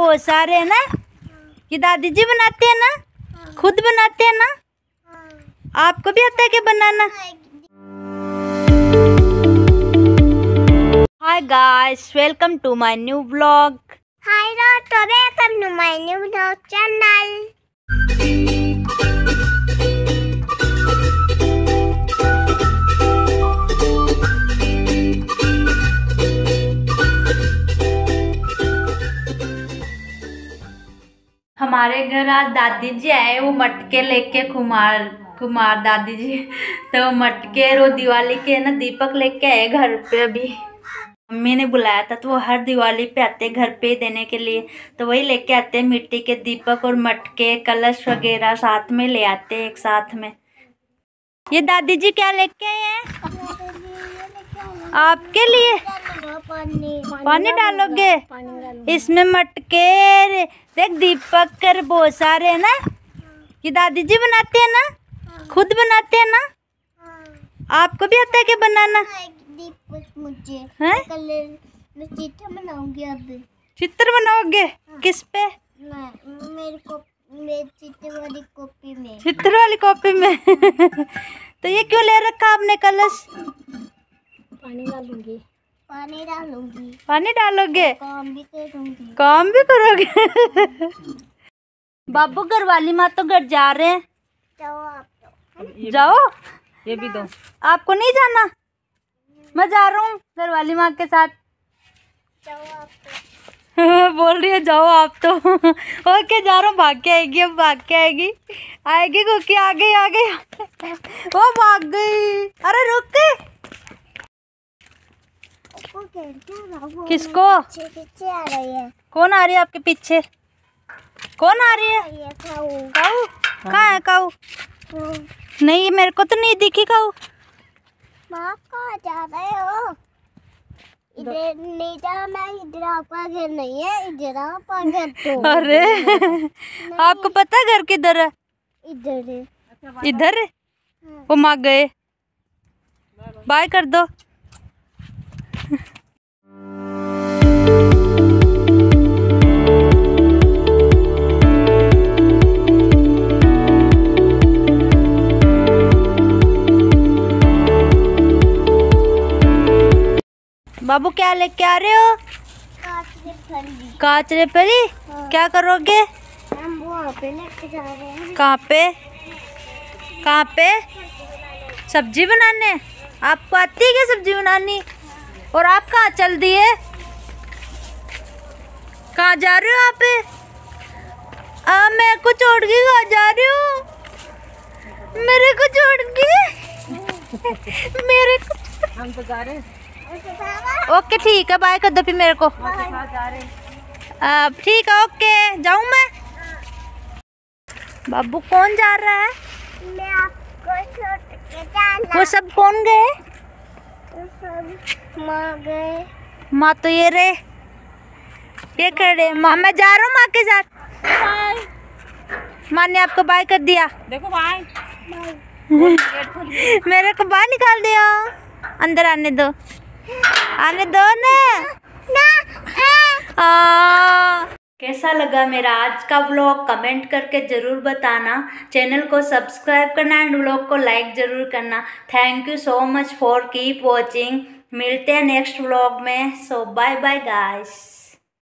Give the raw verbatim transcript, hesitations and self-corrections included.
बहुत सारे है ना। ये दादी जी बनाते हैं ना, खुद बनाते हैं ना। आपको भी आता है क्या बनाना? Hi guys, welcome to my new vlog. हाय दोस्तों, welcome to my new vlog channel. हमारे घर आज दादी जी आए, वो मटके लेके कुमार कुमार दादी जी। तो मटके और वो दिवाली के ना दीपक लेके आए घर पे। अभी मम्मी ने बुलाया था तो वो हर दिवाली पे आते घर पे देने के लिए, तो वही लेके आते हैं मिट्टी के दीपक और मटके कलश वगैरह साथ में ले आते हैं एक साथ में। ये दादी जी क्या लेके आए हैं आपके लिए? पानी डालोगे इसमें? मटके देख दीपक कर बहुत सारे है ना। ये दादी जी बनाते हैं ना, खुद बनाते हैं ना। आपको भी आता है क्या बनाना? दीपक मुझे हैं? मैं चित्र बनाऊंगी अब। चित्र बनाओगे? किस पे? मैं मेरे को मेरे चित्र वाली कॉपी में। चित्र वाली कॉपी में। तो ये क्यों ले रखा आपने कलश? पानी डालूंगी। पानी डालूंगी। पानी डालोगे? काम भी करूंगी। काम भी करोगे? बाबू घर वाली माँ तो घर जा रहे हैं। जाओ आप तो। जाओ, ये भी दो। आपको नहीं जाना? मैं जा रहा हूँ घर वाली माँ के साथ। जाओ आप तो। बोल रही है जाओ आप तो। ओके जा रहा हूँ, भाग के आएगी, अब भाग के आएगी आएगी कुकी। आ गई आ गई। वो भाग गई। अरे रुक गई। किसको? पीछे पीछे आ रही है। कौन आ रही है आपके पीछे? कौन आ रही है? ये खाओ। काऊ? कहाँ है काऊ? नहीं, मेरे को तो नहीं दिखी काऊ। माँ कहाँ जा रहे हो? इधर नहीं जाना, इधर आपका घर नहीं है, इधर आपका घर तो। अरे आपको पता है घर किधर है? इधर है। इधर है? वो माँ गए, बाय कर दो। बाबू क्या लेके आ रहे हो? काचरे फली। काचरे फली? हाँ। क्या करोगे? हम वहाँ पे लेके जा रहे हैं। कहाँ पे? कहाँ पे? सब्जी बनाने? आपको आती है क्या सब्जी बनानी? और आप कहाँ चल दिए? कहाँ जा रहे हो आप? आ, मेरे को छोड़ के कहाँ जा रहे हो? मेरे को छोड़ के। मेरे को हम तो जा रहे हैं। ओके ठीक है, बाय कर दो फिर मेरे को। जा रहे आ, ठीक है, ओके जाऊँ मैं? बाबू कौन जा रहा है? मैं आपको छोड़ के जाना। वो सब कौन गए? वो सब माँ गए। माँ तो ये रहे, ये खड़े। माँ मैं जा रहा हूँ माँ के साथ। माँ ने आपको बाय कर दिया। देखो भाई। मेरे को बाहर निकाल दिया। अंदर आने दो, आने दो ना। आ, कैसा लगा मेरा आज का व्लॉग कमेंट करके ज़रूर बताना। चैनल को सब्सक्राइब करना एंड व्लॉग को लाइक ज़रूर करना। Thank you so much for keep watching. मिलते हैं नेक्स्ट व्लॉग में। So bye bye guys.